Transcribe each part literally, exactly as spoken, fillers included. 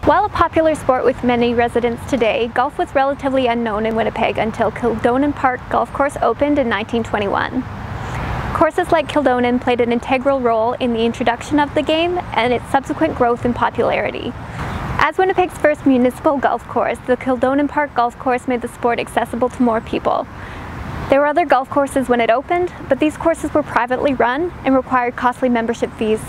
While a popular sport with many residents today, golf was relatively unknown in Winnipeg until Kildonan Park Golf Course opened in nineteen twenty-one. Courses like Kildonan played an integral role in the introduction of the game and its subsequent growth in popularity. As Winnipeg's first municipal golf course, the Kildonan Park Golf Course made the sport accessible to more people. There were other golf courses when it opened, but these courses were privately run and required costly membership fees.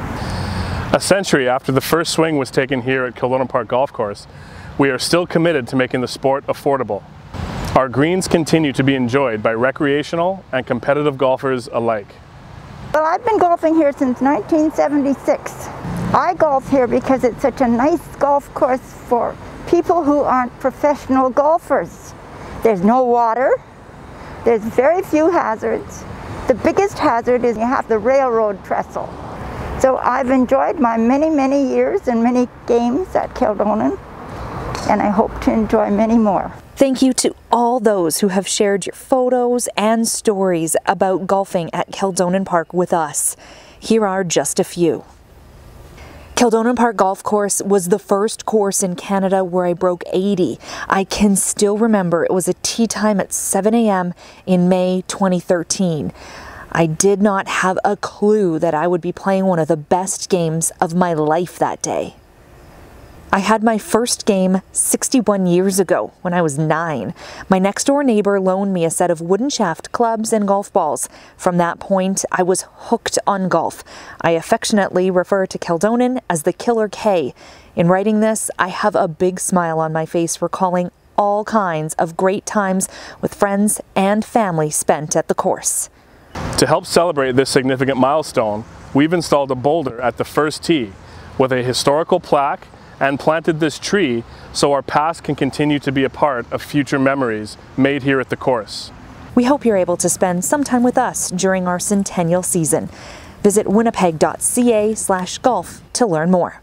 A century after the first swing was taken here at Kildonan Park Golf Course, we are still committed to making the sport affordable. Our greens continue to be enjoyed by recreational and competitive golfers alike. Well, I've been golfing here since nineteen seventy-six. I golf here because it's such a nice golf course for people who aren't professional golfers. There's no water, there's very few hazards. The biggest hazard is you have the railroad trestle. So I've enjoyed my many, many years and many games at Kildonan, and I hope to enjoy many more. Thank you to all those who have shared your photos and stories about golfing at Kildonan Park with us. Here are just a few. Kildonan Park Golf Course was the first course in Canada where I broke eighty. I can still remember it was a tee time at seven A M in May twenty thirteen. I did not have a clue that I would be playing one of the best games of my life that day. I had my first game sixty-one years ago when I was nine. My next door neighbor loaned me a set of wooden shaft clubs and golf balls. From that point, I was hooked on golf. I affectionately refer to Kildonan as the Killer K. In writing this, I have a big smile on my face recalling all kinds of great times with friends and family spent at the course. To help celebrate this significant milestone, we've installed a boulder at the first tee with a historical plaque and planted this tree so our past can continue to be a part of future memories made here at the course. We hope you're able to spend some time with us during our centennial season. Visit winnipeg dot c a slash golf to learn more.